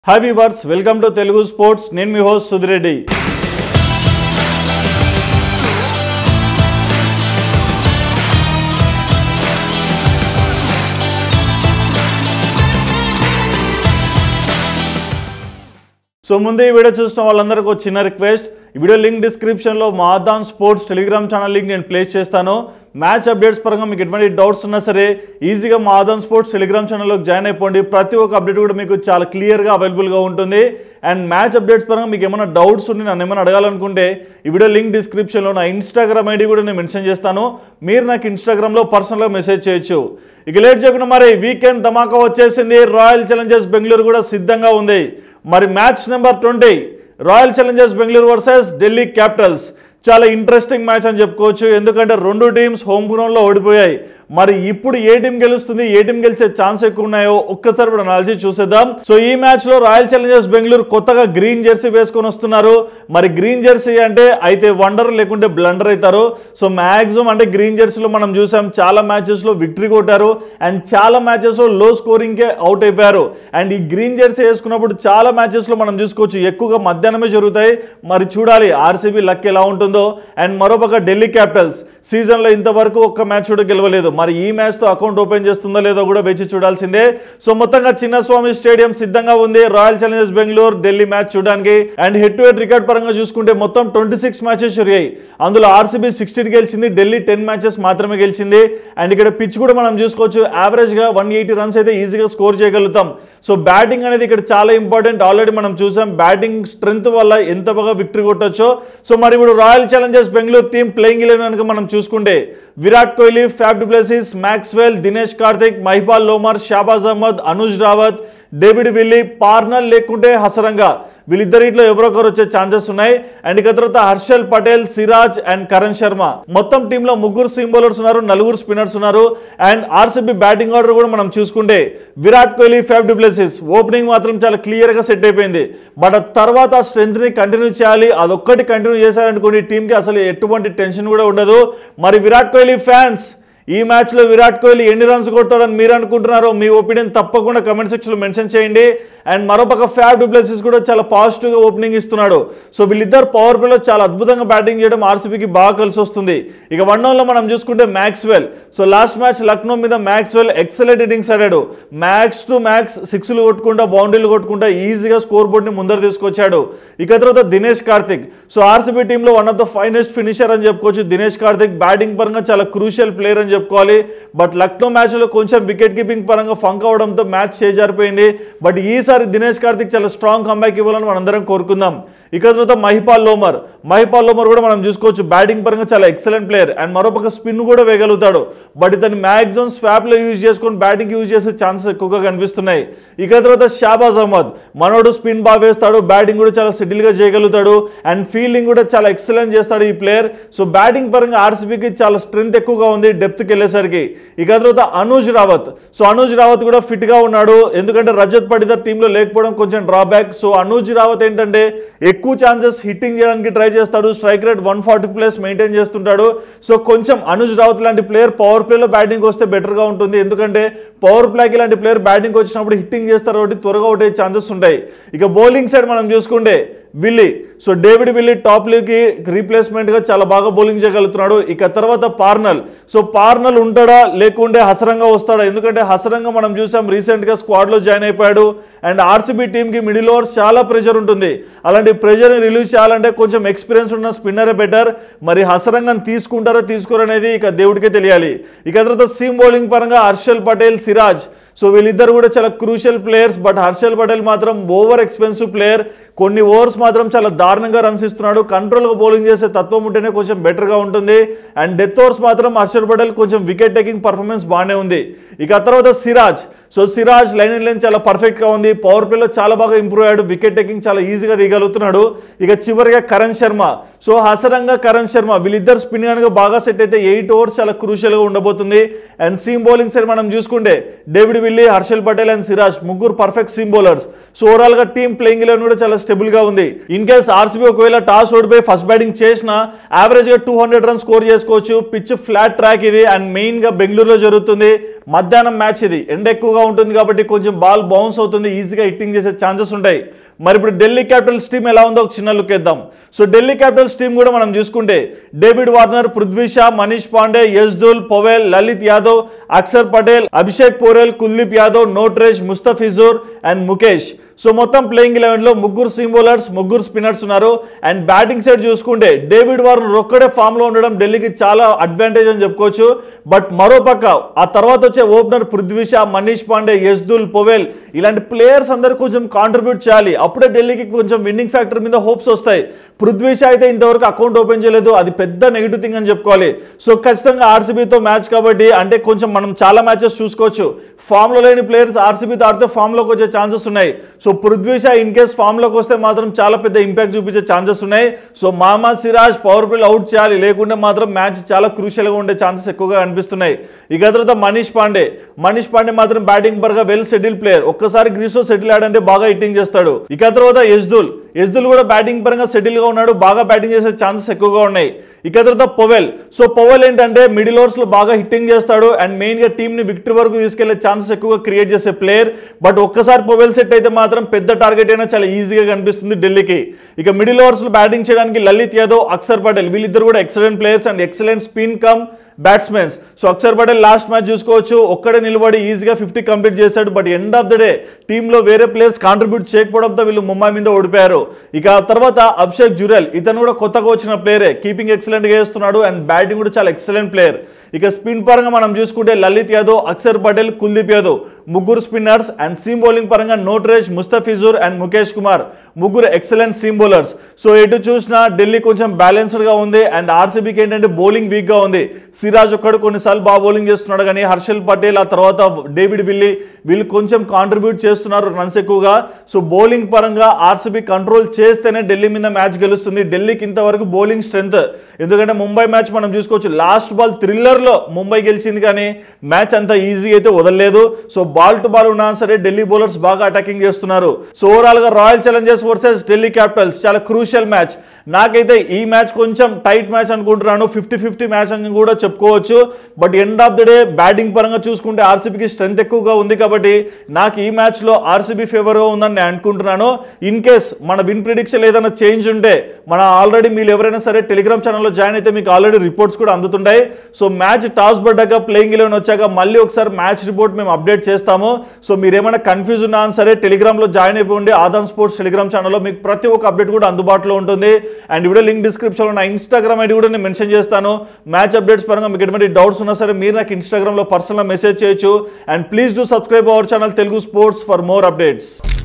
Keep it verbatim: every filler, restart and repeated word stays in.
Hi viewers, welcome to Telugu sports. నేను మీ host Sudhi Reddy. So ముందు ఈ వీడియో చూసిన వాళ్ళందరికీ ఒక చిన్న రిక్వెస్ట్, ఈ వీడియో లింక్ డిస్క్రిప్షన్లో Madaan sports telegram channel link నేను ప్లేస్ చేస్తాను. మ్యాచ్ అప్డేట్స్ పరంగా మీకు ఎటువంటి డౌట్స్ ఉన్నా సరే ఈజీగా మాదాన్ స్పోర్ట్స్ టెలిగ్రామ్ ఛానల్లోకి జాయిన్ అయిపోండి. ప్రతి ఒక్క అప్డేట్ కూడా మీకు చాలా క్లియర్గా అవైలబుల్గా ఉంటుంది. అండ్ మ్యాచ్ అప్డేట్స్ పరంగా మీకు ఏమైనా డౌట్స్ ఉండి నన్ను ఏమైనా అడగాలనుకుంటే ఈ వీడియో లింక్ డిస్క్రిప్షన్లో నా ఇన్స్టాగ్రామ్ ఐడి కూడా నేను మెన్షన్ చేస్తాను. మీరు నాకు ఇన్స్టాగ్రామ్లో పర్సనల్గా మెసేజ్ చేయొచ్చు. ఇక లేట్ చేయకుండా మరి వీకెండ్ ధమాకా వచ్చేసింది. రాయల్ ఛాలెంజర్స్ బెంగళూరు కూడా సిద్ధంగా ఉంది. మరి match number twenty Royal Challengers Bengaluru versus Delhi Capitals చాలా ఇంట్రెస్టింగ్ మ్యాచ్ అని చెప్పుకోవచ్చు. ఎందుకంటే రెండు టీమ్స్ హోమ్ గ్రౌండ్లో ఓడిపోయాయి. మరి ఇప్పుడు ఏ టీం గెలుస్తుంది, ఏ టీం గెలిచే ఛాన్స్ ఎక్కువ ఉన్నాయో ఒక్కసారి కూడా అనాలిసిస్ చూసేద్దాం. సో ఈ మ్యాచ్ లో రాయల్ ఛాలెంజర్స్ బెంగళూరు కొత్తగా గ్రీన్ జెర్సీ వేసుకొని వస్తున్నారు. మరి గ్రీన్ జెర్సీ అంటే అయితే వండర్ లేకుంటే బ్లండర్ అవుతారు. సో మాక్సిమం అంటే గ్రీన్ జెర్సీలో మనం చూసాం చాలా మ్యాచెస్ లో విక్టరీ కొట్టారు అండ్ చాలా మ్యాచెస్ లో లో స్కోరింగ్ కే అవుట్ అయిపోయారు. అండ్ ఈ గ్రీన్ జెర్సీ వేసుకున్నప్పుడు చాలా మ్యాచెస్ లో మనం చూసుకోవచ్చు ఎక్కువగా మధ్యాహ్నమే జరుగుతాయి. మరి చూడాలి ఆర్సీబీ లక్ ఎలా ఉంటుందో. అండ్ మరోపక్క ఢిల్లీ క్యాపిటల్స్ సీజన్ లో ఇంతవరకు ఒక్క మ్యాచ్ కూడా గెలవలేదు. మరి ఈ మ్యాచ్ తో అకౌంట్ ఓపెన్ చేస్తుందో లేదో కూడా వేచి చూడాల్సిందే. సో మొత్తంగా చిన్నస్వామి స్టేడియం సిద్ధంగా ఉంది Royal Challengers Bengaluru Delhi match చూడడానికి. And head to head record పరంగా చూసుకుంటే మొత్తం ట్వంటీ సిక్స్ మ్యాచెస్ జరిగాయి. అందులో ఆర్సీబీ సిక్స్టీన్ గెలిచింది, ఢిల్లీ టెన్ మ్యాచెస్ మాత్రమే గెలిచింది. అండ్ ఇక్కడ పిచ్ కూడా మనం చూసుకోవచ్చు యావరేజ్ గా వన్ ఎయిటీ రన్స్ అయితే ఈజీగా స్కోర్ చేయగలుగుతాం. సో బ్యాటింగ్ అనేది ఇక్కడ చాలా ఇంపార్టెంట్. ఆల్రెడీ మనం చూసాం బ్యాటింగ్ స్ట్రెంత్ వల్ల ఎంత బాగా విక్టరీ కొట్టొచ్చో. సో మరి ఇప్పుడు Royal Challengers Bengaluru team playing eleven కనుక మనం చూసుకుంటే Virat Kohli, Faf du Plessis, Maxwell, Dinesh Karthik, Mahipal Lomror, Shahbaz Ahmed, Anuj Rawat, David Willey, Parnell లేకుంటే హసరంగా వీళ్ళిద్దరిట్లో ఎవరొకరు వచ్చే ఛాన్సెస్ ఉన్నాయి. అండ్ ఇక తర్వాత హర్షల్ పటేల్, సిరాజ్ అండ్ కరణ్ శర్మ. మొత్తం టీంలో ముగ్గురు స్వింగ్ బౌలర్స్ ఉన్నారు, నలుగురు స్పిన్నర్స్ ఉన్నారు. అండ్ ఆర్సీబీ బ్యాటింగ్ ఆర్డర్ కూడా మనం చూసుకుంటే Virat Kohli, Faf du Plessis opening మాత్రం చాలా క్లియర్ గా సెట్ అయిపోయింది. బట్ తర్వాత ఆ స్ట్రెంత్ ని కంటిన్యూ చేయాలి. అదొక్కటి కంటిన్యూ చేశారనుకోండి టీంకి అసలు ఎటువంటి టెన్షన్ కూడా ఉండదు. మరి విరాట్ కోహ్లీ ఫ్యాన్స్ ఈ మ్యాచ్ లో విరాట్ కోహ్లీ ఎన్ని రన్స్ కొడతాడని మీరు అనుకుంటున్నారో మీ ఒపీనియన్ తప్పకుండా కమెంట్ సెక్షన్ లో మెన్షన్ చేయండి. అండ్ మరోపక్క ఫ్యాఫ్ డు ప్లెసిస్ కూడా చాలా పాజిటివ్ గా ఓపెనింగ్ ఇస్తున్నాడు. సో వీళ్ళిద్దరు పవర్ ప్లేలో చాలా అద్భుతంగా బ్యాటింగ్ చేయడం ఆర్సీబీకి బాగా కలిసి వస్తుంది. ఇక వన్ డౌన్ లో మనం చూసుకుంటే Maxwell. So last match Lucknow మీద మ్యాక్స్వెల్ ఎక్సలెంట్ ఇన్నింగ్స్ ఆడాడు. మ్యాక్స్ టు మ్యాక్స్ సిక్స్లు కొట్టుకుంటా బౌండరీలు కొట్టుకుంటా ఈజీగా స్కోర్ బోర్డ్ ని ముందర తీసుకొచ్చాడు. ఇక తర్వాత దినేష్ కార్తిక్. సో ఆర్సీబీ టీంలో one of the finest finisher అని చెప్పుకోవచ్చు దినేష్ కార్తిక్. బ్యాటింగ్ పరంగా చాలా క్రూషియల్ ప్లేయర్ అని చెప్పుకోవాలి. బట్ లక్నో మ్యాచ్ లో కొంచెం వికెట్ కీపింగ్ పరంగా ఫంక్ అవడంతో మ్యాచ్ చేజారిపోయింది. బట్ ఈసారి దినేష్ కార్తిక్ చాలా స్ట్రాంగ్ కంబ్యాక్ ఇవ్వాలని మనందరం కోరుకుందాం. ఇక తర్వాత మహిపాల్ లోమర్. మహిపాల్ లోమర్ కూడా మనం చూసుకోవచ్చు బ్యాటింగ్ పరంగా చాలా ఎక్సలెంట్ ప్లేయర్. అండ్ మరోపక్క స్పిన్ కూడా వేయగలుగుతాడు. బట్ ఇతను మ్యాక్సిమం స్వాప్ లో యూజ్ చేసుకొని బ్యాటింగ్ యూజ్ చేసే ఛాన్సెస్ ఎక్కువగా కనిపిస్తున్నాయి. ఇక తర్వాత షాబాజ్ అహ్మద్. మనోడు స్పిన్ బాగా వేస్తాడు, బ్యాటింగ్ కూడా చాలా సెటిల్ గా చేయగలుగుతాడు. అండ్ ఫీల్డింగ్ కూడా చాలా ఎక్సలెంట్ చేస్తాడు ఈ ప్లేయర్. సో బ్యాటింగ్ పరంగా ఆర్సీబీకి చాలా స్ట్రెంత్ ఎక్కువగా ఉంది డెప్త్ కి వెళ్ళేసరికి. ఇక తర్వాత అనుజ్ రావత్. సో అనుజ్ రావత్ కూడా ఫిట్ గా ఉన్నాడు. ఎందుకంటే రజత్ పడిదర్ టీంలో లేకపోవడం కొంచెం డ్రాబ్యాక్. సో అనుజ్ రావత్ ఏంటంటే ఎక్కువ ఛాన్సెస్ హిట్టింగ్ చేయడానికి ట్రై చేస్తాడు. Strike rate one forty plus maintain చేస్తుంటాడు. సో కొంచెం అనుజ్ రావత్ లాంటి ప్లేయర్ పవర్ ప్లేలో బ్యాటింగ్ వస్తే బెటర్ గా ఉంటుంది. ఎందుకంటే పవర్ ప్లేకి లాంటి ప్లేయర్ బ్యాటింగ్ వచ్చినప్పుడు హిట్టింగ్ చేస్తారు కాబట్టి త్వరగా అవుట్ అయ్యే ఛాన్సెస్ ఉంటాయి. ఇక బౌలింగ్ సైడ్ మనం చూసుకుంటే Willey. So David Willey top లీగ్కి రీప్లేస్మెంట్ గా చాలా బాగా బౌలింగ్ చేయగలుగుతున్నాడు. ఇక తర్వాత పార్నల్. సో పార్నల్ ఉంటాడా లేకుంటే హసరంగా వస్తాడా? ఎందుకంటే హసరంగా మనం చూసాం రీసెంట్ గా స్క్వాడ్ లో జాయిన్ అయిపోయాడు. అండ్ ఆర్సీబీ టీమ్ కి మిడిల్ ఓవర్స్ చాలా ప్రెషర్ ఉంటుంది. అలాంటి ప్రెషర్ ని రిలీవ్ చేయాలంటే కొంచెం ఎక్స్పీరియన్స్ ఉన్న స్పిన్నరే బెటర్. మరి హసరంగా తీసుకుంటారో తీసుకోరో అనేది ఇక దేవుడికే తెలియాలి. ఇక తర్వాత సీమ్ బౌలింగ్ పరంగా హర్షల్ పటేల్, సిరాజ్. సో వీళ్ళిద్దరు కూడా చాలా crucial players. But Harshal Patel మాత్రం ఓవర్ ఎక్స్పెన్సివ్ ప్లేయర్. కొన్ని ఓవర్స్ మాత్రం చాలా దారుణంగా రన్స్ ఇస్తున్నాడు. కంట్రోల్గా బౌలింగ్ చేసే తత్వం ఉంటేనే కొంచెం బెటర్గా ఉంటుంది. అండ్ డెత్ ఓవర్స్ మాత్రం హర్షల్ పటేల్ కొంచెం వికెట్ టేకింగ్ పర్ఫార్మెన్స్ బాగానే ఉంది. ఇక తర్వాత Siraj. So Siraj line and line చాలా పర్ఫెక్ట్గా ఉంది. పవర్ ప్లేలో చాలా బాగా ఇంప్రూవ్ అయ్యాడు. వికెట్ టేకింగ్ చాలా ఈజీగా దిగలుగుతున్నాడు. ఇక చివరిగా కరణ్ శర్మ. సో హసరంగా కరణ్ శర్మ వీళ్ళిద్దరు స్పిన్ కనుక బాగా సెట్ అయితే ఎయిట్ ఓవర్స్ చాలా క్రూషియల్గా ఉండబోతుంది. అండ్ సీమ్ బౌలింగ్ సైడ్ మనం చూసుకుంటే David Willey, Harshal Patel and Siraj ముగ్గురు perfect seam bowlers. So overall గా టీమ్ ప్లేయింగ్ ఎలెవెన్ కూడా చాలా స్టేబుల్ గా ఉంది. ఇన్ కేస్ ఆర్సీబీ ఒకవేళ టాస్ ఓడిపోయి ఫస్ట్ బ్యాటింగ్ చేసినా యావరేజ్ గా టూ హండ్రెడ్ రన్స్ స్కోర్ చేసుకోవచ్చు. పిచ్ ఫ్లాట్ ట్రాక్ ఇది. అండ్ మెయిన్ గా బెంగళూరులో జరుగుతుంది. మధ్యాహ్నం మ్యాచ్ ఇది, ఎండ ఎక్కువగా ఎక్కువగా ఉంటుంది కాబట్టి కొంచెం బాల్ బౌన్స్ అవుతుంది, ఈజీగా హిట్టింగ్ చేసే ఛాన్సెస్ ఉంటాయి. మరి ఇప్పుడు ఢిల్లీ క్యాపిటల్స్ టీం ఎలా ఉందో ఒక చిన్న లుక్ ఇద్దాం. సో ఢిల్లీ క్యాపిటల్స్ టీం కూడా మనం చూసుకుంటే David Warner, Prithvi Shaw, Manish Pandey, Yash Dhull, Powell, Lalit Yadav, Axar Patel, Abhishek Porel, Kuldeep Yadav, Nortje, Mustafizur and Mukesh. So మొత్తం ప్లేయింగ్ ఎలెవెన్ లో ముగ్గురు సీమ్ బౌలర్స్, ముగ్గురు స్పిన్నర్స్ ఉన్నారు. అండ్ బ్యాటింగ్ సైడ్ చూసుకుంటే డేవిడ్ వార్నర్ ఒక్కడే ఫామ్ లో ఉండడం ఢిల్లీకి చాలా అడ్వాంటేజ్ అని చెప్పుకోవచ్చు. బట్ మరో పక్క ఆ తర్వాత వచ్చే ఓపెనర్ పృథ్వీ షా, మనీష్ పాండే, యజ్దుల్, పవెల్ ఇలాంటి ప్లేయర్స్ అందరూ కొంచెం కాంట్రిబ్యూట్ చేయాలి, అప్పుడే ఢిల్లీకి కొంచెం విన్నింగ్ ఫ్యాక్టర్ మీద హోప్స్ వస్తాయి. పృథ్వీ షా అయితే ఇంతవరకు అకౌంట్ ఓపెన్ చేయలేదు, అది పెద్ద నెగిటివ్ థింగ్ అని చెప్పుకోవాలి. సో ఖచ్చితంగా ఆర్సీబీతో మ్యాచ్ కాబట్టి అంటే కొంచెం మనం చాలా మ్యాచెస్ చూసుకోవచ్చు, ఫామ్ లో లేని ప్లేయర్స్ ఆర్సీబీతో ఆడితే ఫామ్ లోకి వచ్చే ఛాన్సెస్ ఉన్నాయి. So Prithvi Shaw in case form లోకి వస్తే మాత్రం చాలా పెద్ద ఇంపాక్ట్ చూపించే ఛాన్సెస్ ఉన్నాయి. So Mohammed Siraj power play out చేయాలి, లేకుంటే మాత్రం మ్యాచ్ చాలా క్రూషియల్ గా ఉండే ఛాన్సెస్ ఎక్కువగా అనిపిస్తున్నాయి. ఇక తర్వాత మనీష్ పాండే మనీష్ పాండే మాత్రం బ్యాటింగ్ పరంగా వెల్ సెటిల్ ప్లేయర్, ఒక్కసారి గ్రీస్ లో సెటిల్ ఆడంటే బాగా హిట్టింగ్ చేస్తాడు. ఇక తర్వాత యజ్దుల్ యజ్దుల్ కూడా బ్యాటింగ్ పరంగా సెటిల్ గా ఉన్నాడు, బాగా బ్యాటింగ్ చేసే ఛాన్సెస్ ఎక్కువగా ఉన్నాయి. ఇక తర్వాత పవెల్ సో పవెల్ ఏంటంటే మిడిల్ ఓవర్స్ లో బాగా హిట్టింగ్ చేస్తాడు అండ్ మెయిన్ గా టీమ్ ని విక్టరీ వరకు తీసుకెళ్లే ఛాన్సెస్ ఎక్కువగా క్రియేట్ చేసే ప్లేయర్. బట్ ఒక్కసారి పవెల్ సెట్ అయితే మాత్రం పెద్ద టార్గెట్ అయినా చాలా ఈజీగా కనిపిస్తుంది ఢిల్లీకి. ఇక మిడిల్ ఓవర్స్ లో బ్యాటింగ్ చేయడానికి లలిత్ యాదవ్, అక్షర్ పటేల్ వీళ్ళిద్దరు కూడా excellent players and excellent spin come batsmens. So Axar Patel last match చూసుకోవచ్చు, ఒక్కడే నిలబడి ఈజీగా ఫిఫ్టీ కంప్లీట్ చేశాడు. But end of the day టీంలో వేరే ప్లేయర్స్ కాంట్రిబ్యూట్ చేయకపోవడంతో వీళ్ళు ముంబై మీద ఓడిపోయారు. ఇక తర్వాత అభిషేక్ జురెల్ ఇతను కూడా కొత్తగా వచ్చిన ప్లేయరే, కీపింగ్ ఎక్సలెంట్ గా చేస్తున్నాడు అండ్ బ్యాటింగ్ కూడా చాలా ఎక్సలెంట్ ప్లేయర్. ఇక స్పిన్ పరంగా మనం చూసుకుంటే లలిత్ యాదవ్, అక్షర్ పటేల్, కుల్దీప్ యాదవ్ ముగ్గురు స్పిన్నర్స్ అండ్ సీమ్ బౌలింగ్ పరంగా నోట్రేష్, ముస్తఫిజూర్ అండ్ ముఖేష్ కుమార్ ముగ్గురు ఎక్సలెంట్ సీమ్ బౌలర్స్. సో ఎటు చూసినా ఢిల్లీ కొంచెం బ్యాలెన్స్డ్ గా ఉంది అండ్ ఆర్సీబీకి ఏంటంటే బౌలింగ్ వీక్ గా ఉంది. సిరాజ్ ఒక్కడు కొన్నిసార్లు బాగా బౌలింగ్ చేస్తున్నాడు కానీ హర్షల్ పటేల్ ఆ తర్వాత డేవిడ్ విల్లీ వీళ్ళు కొంచెం కాంట్రిబ్యూట్ చేస్తున్నారు రన్స్ ఎక్కువగా. సో బౌలింగ్ పరంగా ఆర్సీబీ కంట్రోల్ చేస్తేనే ఢిల్లీ మీద మ్యాచ్ గెలుస్తుంది. ఢిల్లీకి ఇంతవరకు బౌలింగ్ స్ట్రెంత్, ఎందుకంటే ముంబై మ్యాచ్ మనం చూసుకోవచ్చు లాస్ట్ బాల్ థ్రిల్లర్ లో ముంబై గెలిచింది కానీ మ్యాచ్ అంత ఈజీ అయితే వదలలేదు. సో బాల్ టు బాల్ ఉన్నా సరే ఢిల్లీ బౌలర్స్ బాగా అటాకింగ్ చేస్తున్నారు. సో ఓవరాల్ గా Royal Challengers versus Delhi Capitals చాలా క్రూషియల్ మ్యాచ్. నాకైతే ఈ మ్యాచ్ కొంచెం టైట్ మ్యాచ్ అనుకుంటున్నాను, ఫిఫ్టీ ఫిఫ్టీ మ్యాచ్ అని కూడా చెప్పుకోవచ్చు. But end of the day batting పరంగా చూసుకుంటే ఆర్సీబీకి స్ట్రెంత్ ఎక్కువగా ఉంది కాబట్టి నాకు ఈ మ్యాచ్ లో ఆర్సీబీ ఫేవర్ గా ఉందని నేను అనుకుంటున్నాను. ఇన్ కేస్ మన విన్ ప్రిడిక్షన్ ఏదైనా చేంజ్ ఉంటే మన ఆల్రెడీ మీరు ఎవరైనా సరే టెలిగ్రామ్ ఛానల్లో జాయిన్ అయితే మీకు ఆల్రెడీ రిపోర్ట్స్ కూడా అందుతుంటాయి. సో మ్యాచ్ టాస్ పడ్డాక ప్లేయింగ్ ఎలెవెన్ వచ్చాక మళ్ళీ ఒకసారి మ్యాచ్ రిపోర్ట్ మేము అప్డేట్ చేస్తాము. సో మీరు ఏమైనా కన్ఫ్యూజ్ ఉన్నా సరే టెలిగ్రామ్ లో జాయిన్ అయిపోండి. ఆదాన్ స్పోర్ట్స్ టెలిగ్రామ్ ఛానల్లో మీకు ప్రతి ఒక్క అప్డేట్ కూడా అందుబాటులో ఉంటుంది. అండ్ వీడియో లింక్ డిస్క్రిప్షన్ లో నా ఇన్స్టాగ్రామ్ ఐడి కూడా నేను మెన్షన్ చేస్తాను. మ్యాచ్ అప్డేట్స్ పరంగా మీకు ఎటువంటి డౌట్స్ ఉన్నా సరే మీరు నాకు ఇన్స్టాగ్రామ్ లో పర్సనల్ మెసేజ్ చేయొచ్చు. And please do subscribe our channel Telugu sports for more updates.